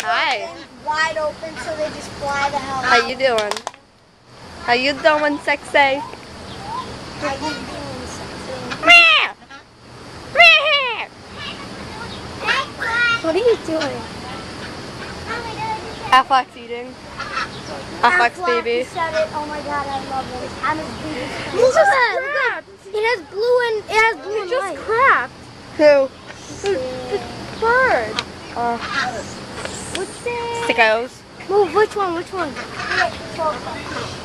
Hi. Wide open, so they just fly the hell out. How you doing? How you doing, sexy? How you doing, sexy? What are you doing? Affleck's eating. Affleck's baby. Said it. Oh my god, I love it. I'm his biggest fan. Look at that! It has blue and Just white. cracked. Who? The bird. What's it? Sickos. Move. Which one?